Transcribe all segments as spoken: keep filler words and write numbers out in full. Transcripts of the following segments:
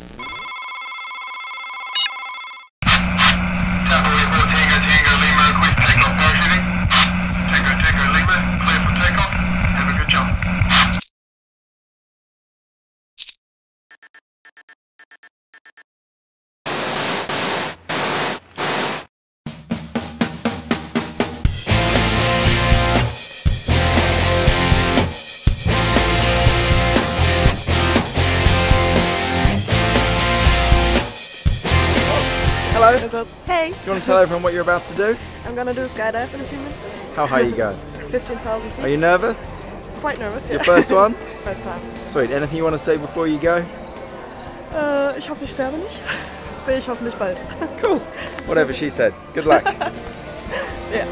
Hello. Hey. Do you want to tell everyone what you're about to do? I'm going to do a skydive in a few minutes. How high are you going? fifteen thousand feet. Are you nervous? Quite nervous, yeah. Your first one? First time. Sweet. Anything you want to say before you go? Uh, ich hoffe, ich sterbe nicht. Sehe ich hoffentlich bald. Cool. Whatever she said. Good luck. Yeah.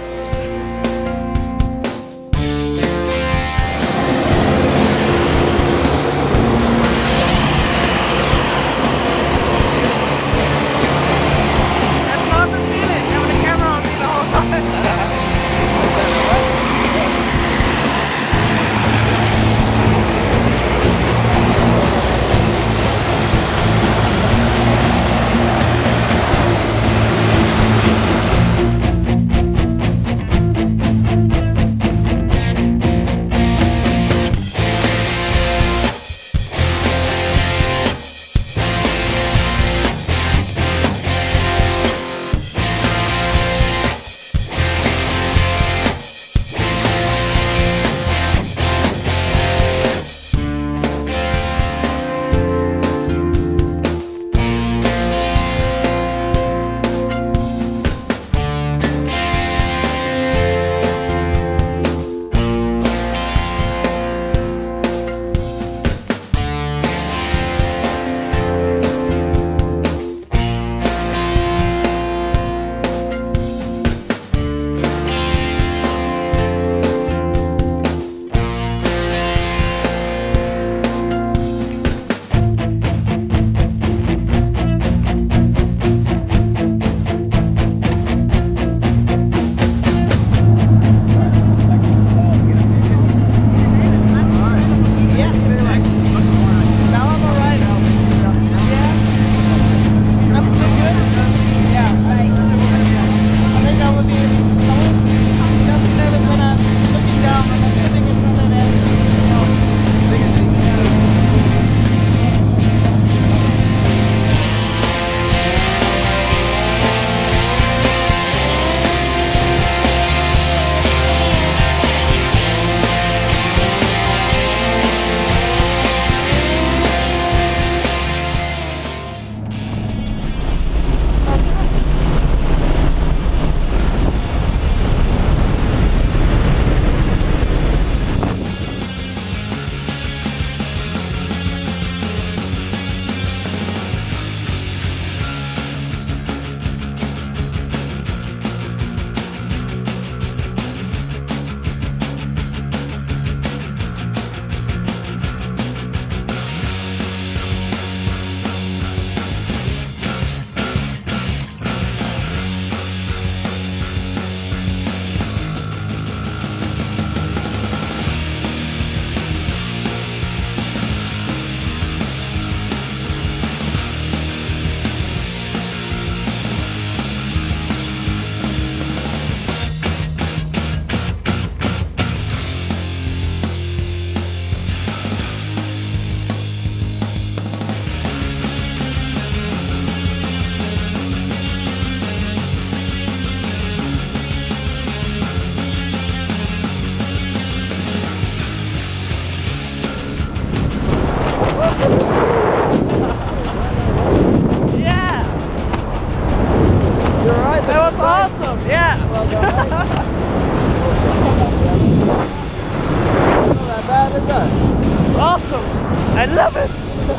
Awesome! I love it!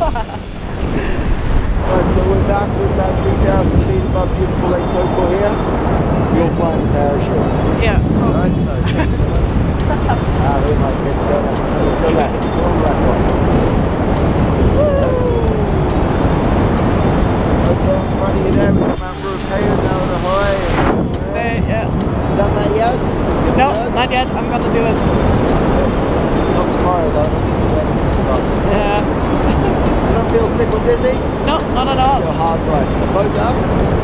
Right, so we're back, we're about three thousand feet above beautiful Lake Toko here. You'll fly in the parachute. Yeah, totally. Right, so ah, we might get to go now. So let's go left. Go on the left one. Over in front of you there, we've got Mount Ruapehu now at a high. Today, yeah. Done that yet? No, not yet. I'm gonna do it. Not tomorrow though, I think the weather's too hot. Yeah. feel sick or dizzy? No, not at all. Go hard right. So both up.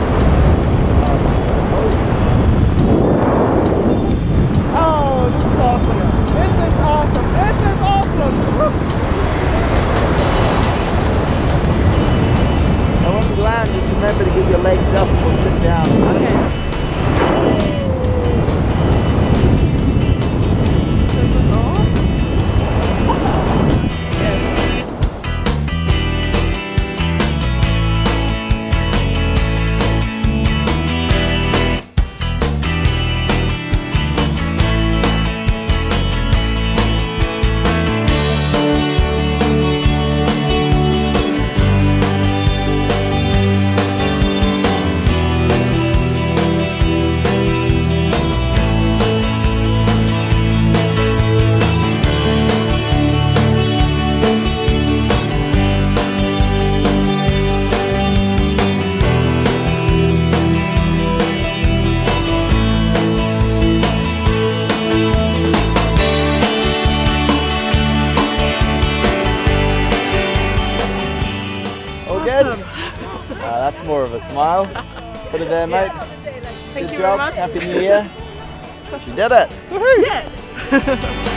Oh, this is awesome. This is awesome. This is awesome. Woo. And when we land, just remember to get your legs up and we'll sit down. Okay. This is awesome. Awesome. Uh, that's more of a smile. Put it there, mate. Thank Good you job. very much. Happy New Year. She did it. Woohoo! Yeah.